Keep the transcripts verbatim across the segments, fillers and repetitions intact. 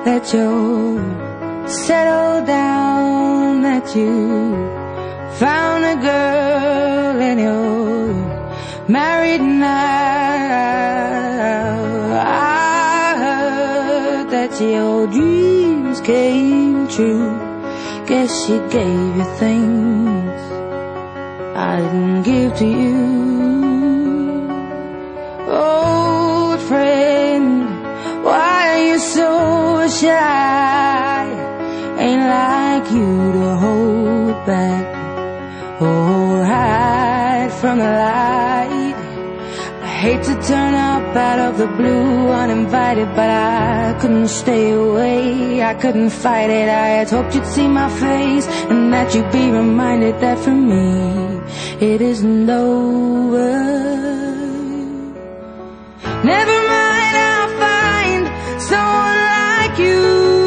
that you'll settle down, that you found a girl and you're married now. I heard that your dreams came true. Guess she gave you things I didn't give to you. Old friend, why are you so shy? Ain't like you to hold back or hide from the light. I hate to turn up out of the blue uninvited, but I couldn't stay away, I couldn't fight it. I had hoped you'd see my face and that you'd be reminded that for me it isn't over. Never mind, I'll find someone like you.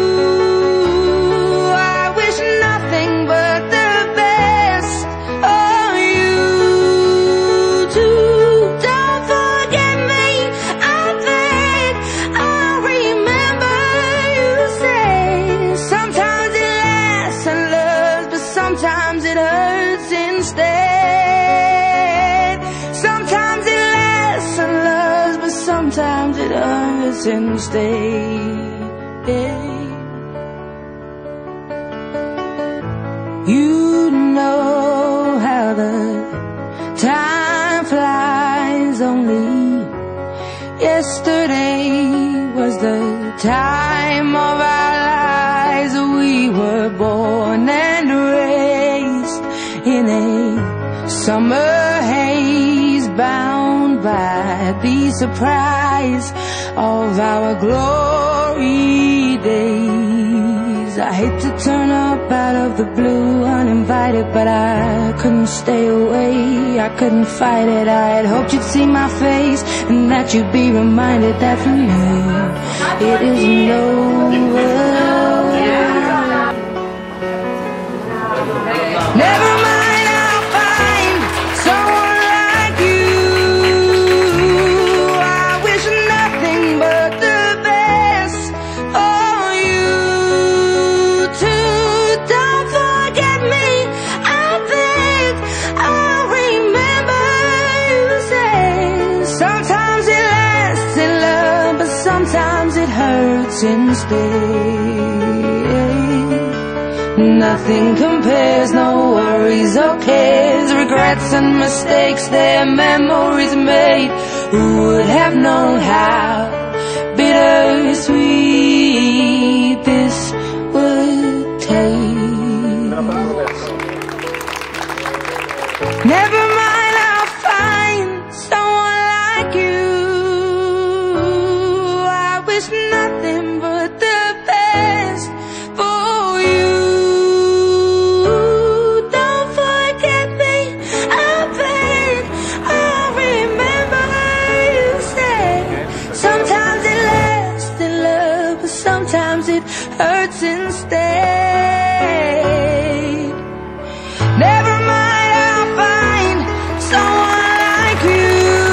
I wish nothing but the best for you too. Don't forget me, I beg. I remember you say sometimes it lasts and loves, but sometimes it hurts instead. Sometimes it lasts and loves, but sometimes it hurts instead. You know how the time flies. Only yesterday was the time of our lives. We were born and raised in a summer haze, bound by the surprise of our glory days. I hate to turn up out of the blue uninvited, but I couldn't stay away, I couldn't fight it. I had hoped you'd see my face and that you'd be reminded that for me it isn't over. Never mind, I'll find someone like you. I wish nothing but the best for you too. Don't forget me, I beg. I remember you say sometimes it lasts in love, but sometimes it hurts instead. Nothing compares, no worries or cares, regrets and mistakes, their memories made. Who would have known how bittersweet this would taste? Never mind, I'll find someone like you. I wish nothing but the best for you. Don't forget me, I beg. I remember you said sometimes it lasts in love, but sometimes it hurts instead. Never mind, I'll find someone like you.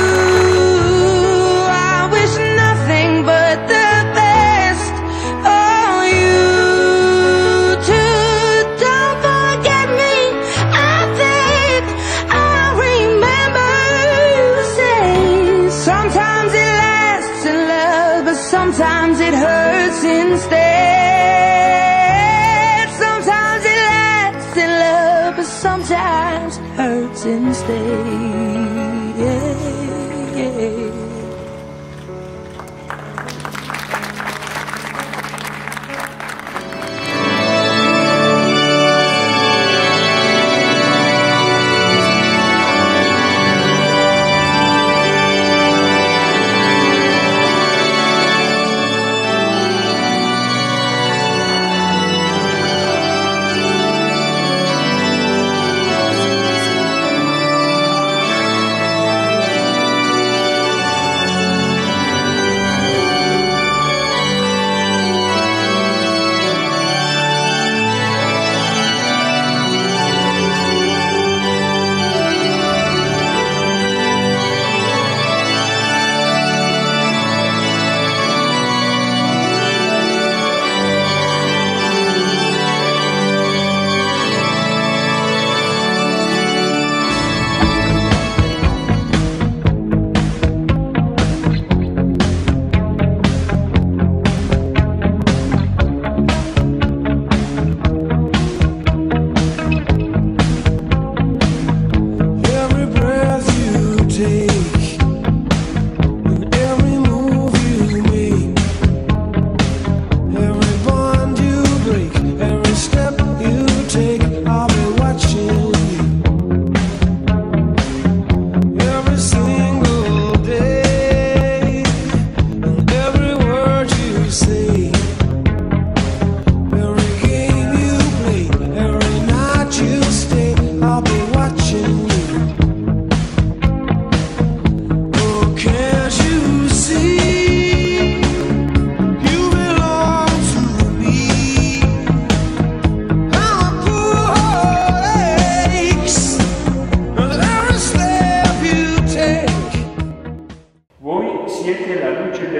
I wish nothing but the best for you too. Don't forget me, I beg. I remember you say sometimes it lasts in love, but sometimes it hurts instead. Sometimes it lasts in love, but sometimes it hurts instead. Yeah, yeah.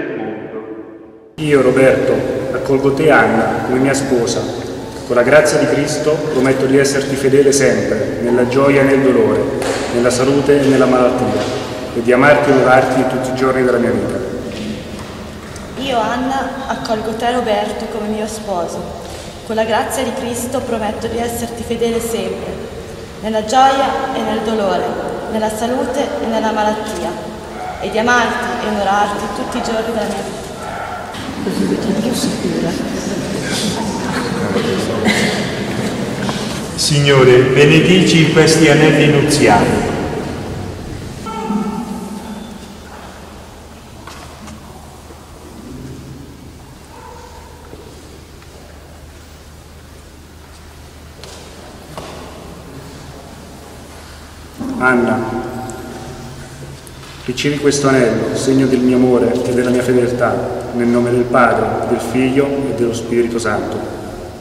del mondo. Io, Roberto, accolgo te, Anna, come mia sposa. Con la grazia di Cristo prometto di esserti fedele sempre, nella gioia e nel dolore, nella salute e nella malattia, e di amarti e onorarti tutti i giorni della mia vita. Io, Anna, accolgo te, Roberto, come mio sposo. Con la grazia di Cristo prometto di esserti fedele sempre, nella gioia e nel dolore, nella salute e nella malattia, e di amarti e onorarti tutti i giorni della mia vita. Così mi sento più sicura. Signore, benedici questi anelli nuziali. Anna, ricevi questo anello, segno del mio amore e della mia fedeltà, nel nome del Padre, del Figlio e dello Spirito Santo.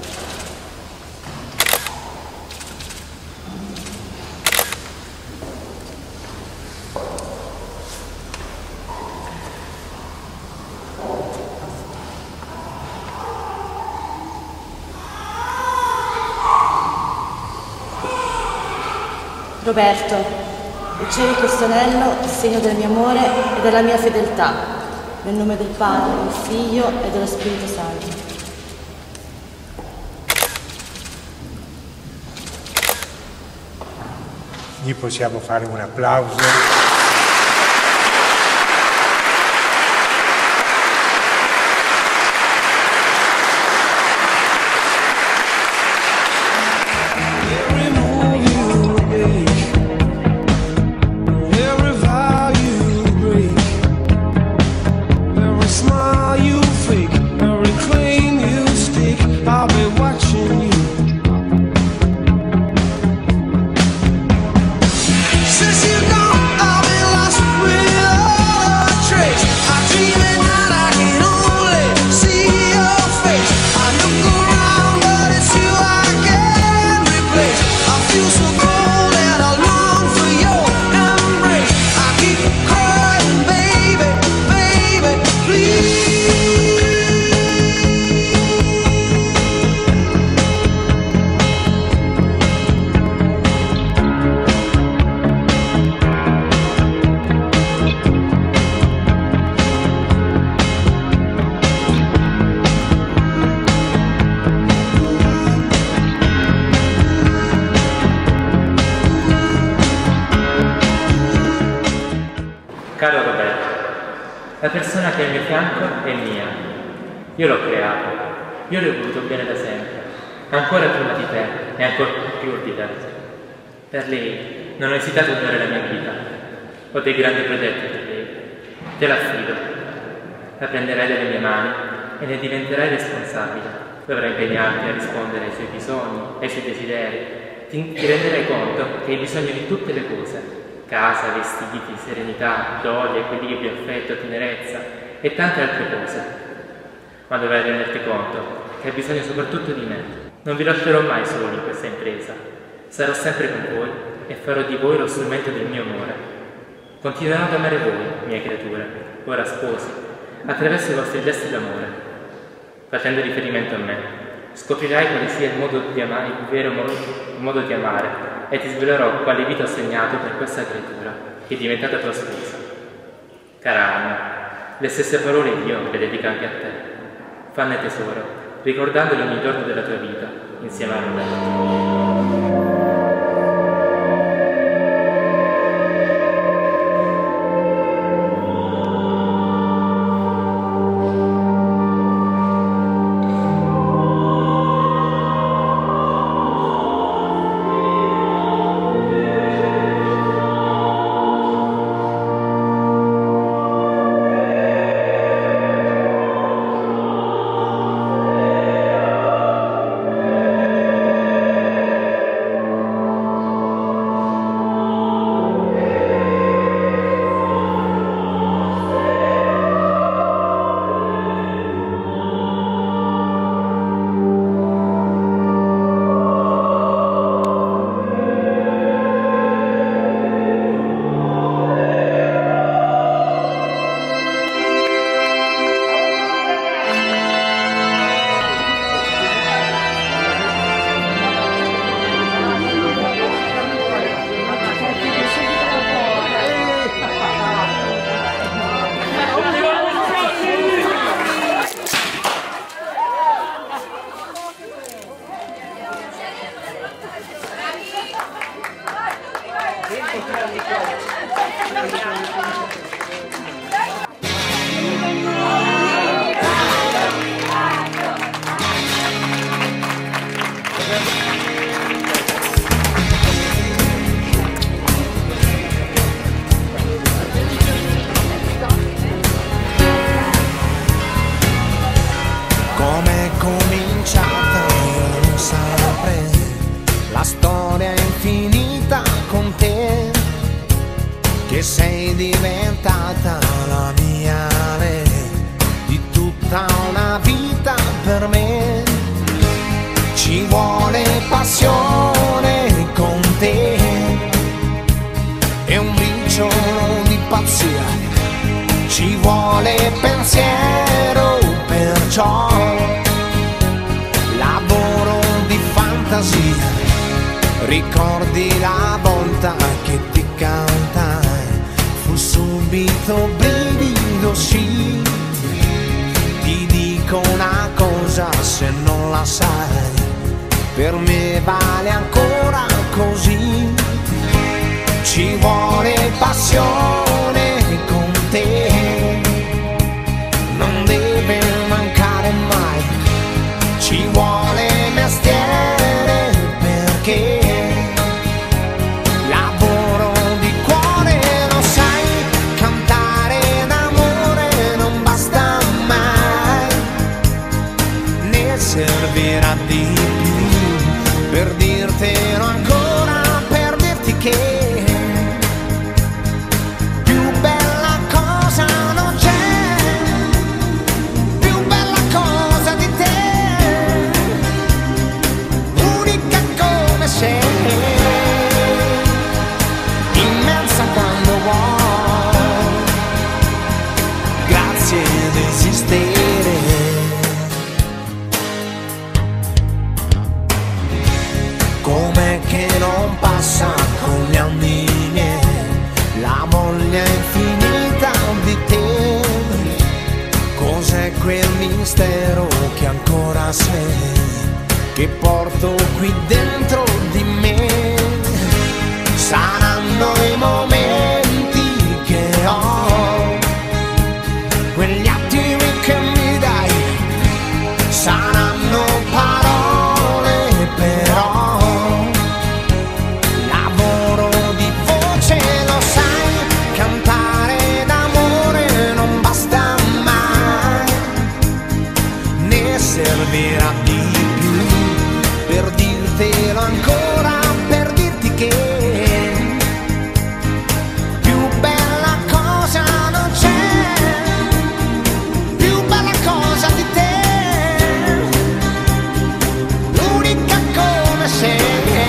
Roberto, ricevi questo anello, segno del mio amore e della mia fedeltà, nel nome del Padre, del Figlio e dello Spirito Santo. Gli possiamo fare un applauso. Caro Roberto, la persona che è al mio fianco è mia. Io l'ho creato, io le ho voluto bene da sempre, ancora prima di te e ancora più di te. Per lei non ho esitato a dare la mia vita, ho dei grandi progetti per lei, te la affido. La prenderai dalle mie mani e ne diventerai responsabile. Dovrai impegnarti a rispondere ai suoi bisogni, ai suoi desideri. Ti, ti renderai conto che hai bisogno di tutte le cose. Casa, vestiti, serenità, gioia, equilibrio, affetto, tenerezza e tante altre cose. Ma dovrai renderti conto che hai bisogno soprattutto di me. Non vi lascerò mai soli in questa impresa. Sarò sempre con voi e farò di voi lo strumento del mio amore. Continuerò ad amare voi, mie creature, ora sposi, attraverso i vostri gesti d'amore. Facendo riferimento a me, scoprirai quale sia il modo di amare, il vero modo, il modo di amare, e ti svelerò quale vita ho segnato per questa creatura, che è diventata tua sposa. Cara Anna, le stesse parole Dio le dedica anche a te. Fanne tesoro, ricordandole ogni giorno della tua vita, insieme a Roberto. sei diventata la mia re di tutta una vita per me. Ci vuole passione con te e un briciolo di pazzia, ci vuole pensiero, perciò lavoro di fantasia. Ricordi la volta che ti cantai, fu subito brivido, sì. Ti dico una cosa, se non la sai, per me vale ancora così. Ci vuole passione con te, non deve mancare mai. Ci vuole mestiere perché lavoro di cuore, lo sai, cantare d'amore non basta mai, ne servirà di più per dirtelo ancora, per dirti che immensa quando vuoi, grazie ad esistere. Com'è che non passa con gli anni miei la voglia infinita di te? Cos'è quel mistero che ancora sei, che porto qui dentro di me? Saranno i momenti che ho, quegli attimi che mi dai, saranno parole però, lavoro di voce, lo sai, cantare d'amore non basta mai, ne servirà di per dirtelo ancora, per dirti che più bella cosa non c'è, più bella cosa di te, l'unica come sei.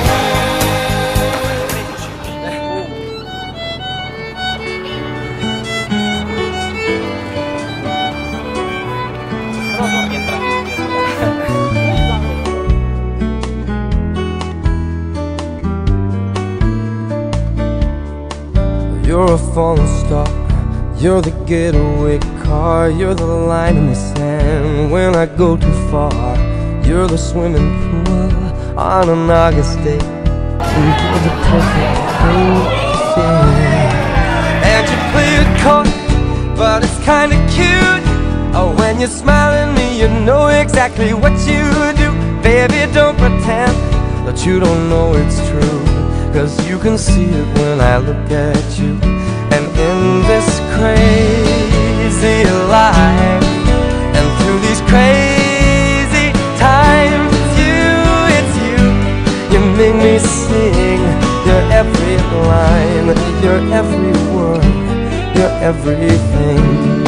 You're a falling star, you're the getaway car, you're the line in the sand when I go too far. You're the swimming pool on an August day, and you're the perfect thing. And you play it coy, but it's kinda cute. Oh, when you smile at me, you know exactly what you do. Baby, don't pretend that you don't know it's true, 'cause you can see it when I look at you. And in this crazy life, and through these crazy times, it's you, it's you. You make me sing your every line, your every word, your everything.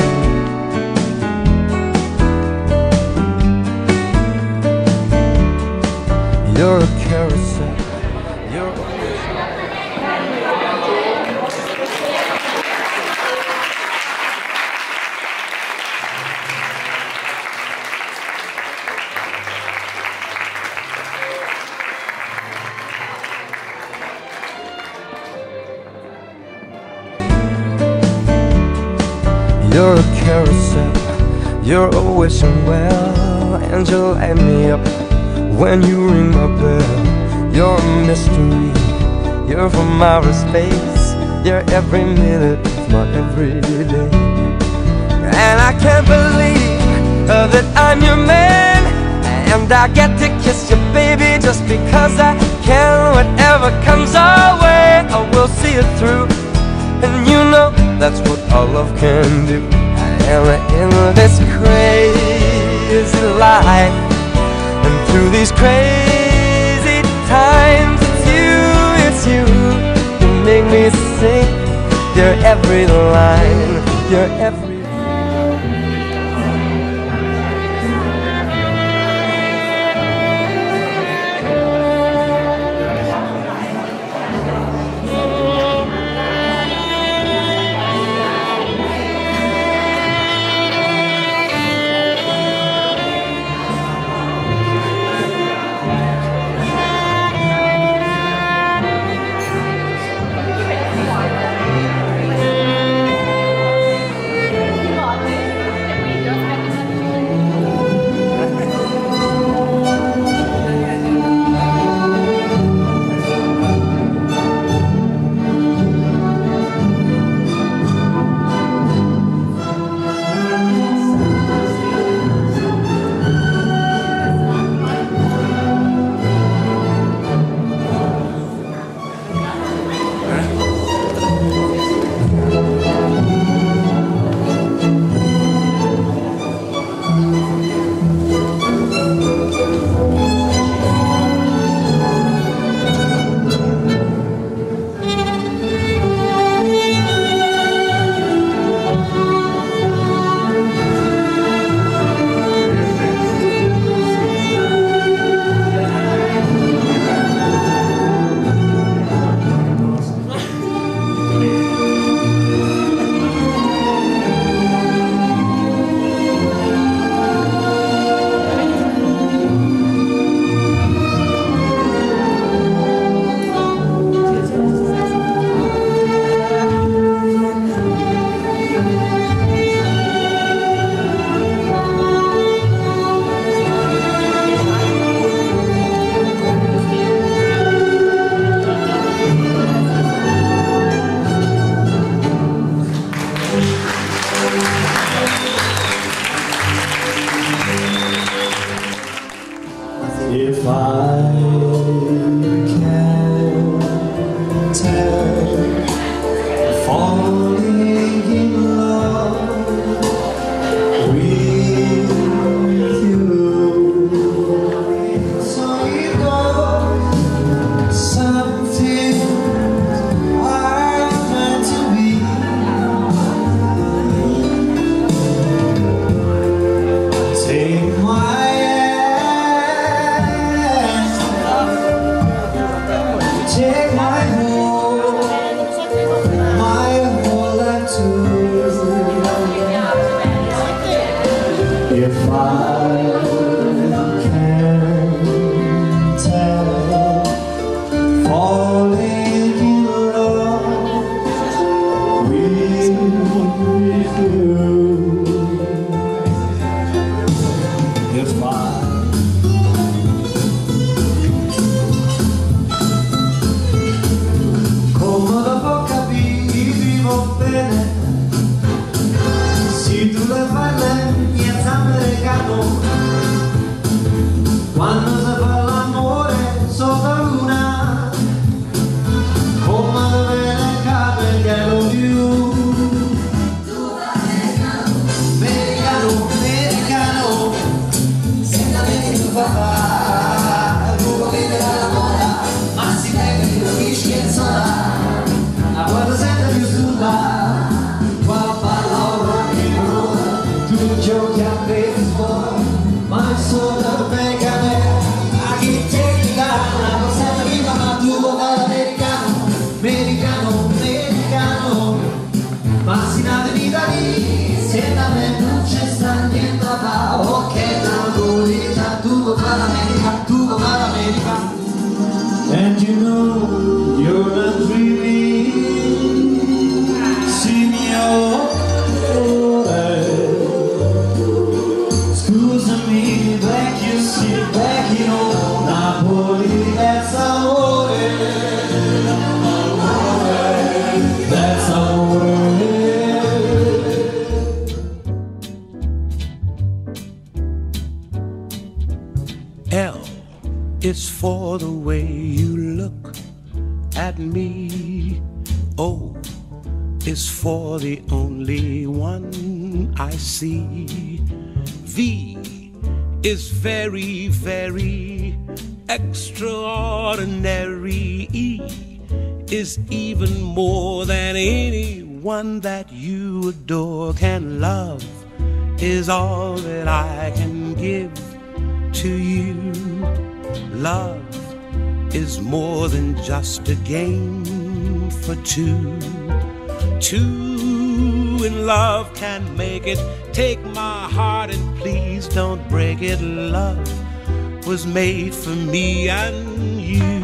You're a carousel, you're a You're a carousel, you're a wishing well, and you light me up when you ring my bell. You're a mystery, you're from outer space, you're every minute of my everyday. And I can't believe uh, that I'm your man, and I get to kiss you, baby, just because I can. Whatever comes our way, I will see it through. And you know that's what our love can do. And in this crazy life, and through these crazy times, it's you, it's you. You make me sing your every line, your every If I can tell, falling in love with you, so you know something are meant to be. Take my take my whole, my whole life too. If I can tell, falling in love with you. If I si tu le fai le mie zampe regalo, quando si fa l'amore sotto la luna, come dove le capelli I love you. Americano, americano, senza me tu papà, tu vuoi vedere la moda, ma si nega che lo dici che sola, a quando sente più sulla. Giochi a baseball, ma solo perché a me a chi ti dà una cosa viva, ma tu vuoi fare l'americano, americano, americano, ma si nata in Italia, se da me non c'è sta niente da fare, ok, tranquillità, tu vuoi fare l'America, tu vuoi fare l'America, and you know you're not dreaming, signor. Scusami, vecchio, sì, vecchio, Napoli, that's amore, that's amore. L is for the way you look at me. O is for the only one I see. V is very, very extraordinary. E is even more than anyone one that you adore can love is all that I can give to you. Love is more than just a game for two. Two in love can make it. Take my heart and please don't break it. Love was made for me and you.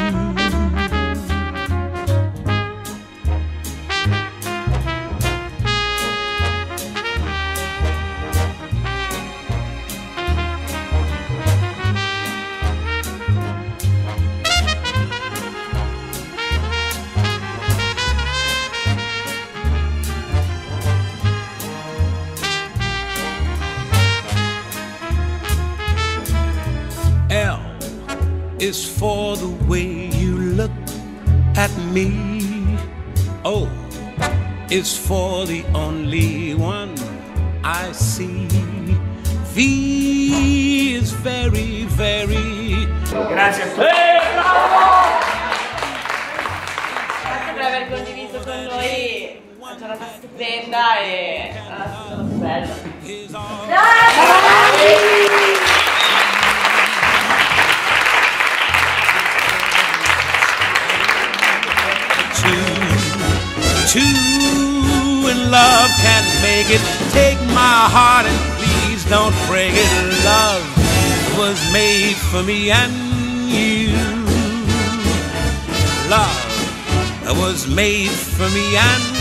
L is for the way you look at me. O is for the only one I see. V is very, very. Grazie a tutti. Grazie per aver condiviso con noi una giornata stupenda e una giornata bella. Two in love can make it. Take my heart and please don't break it. Love was made for me and you. Love was made for me and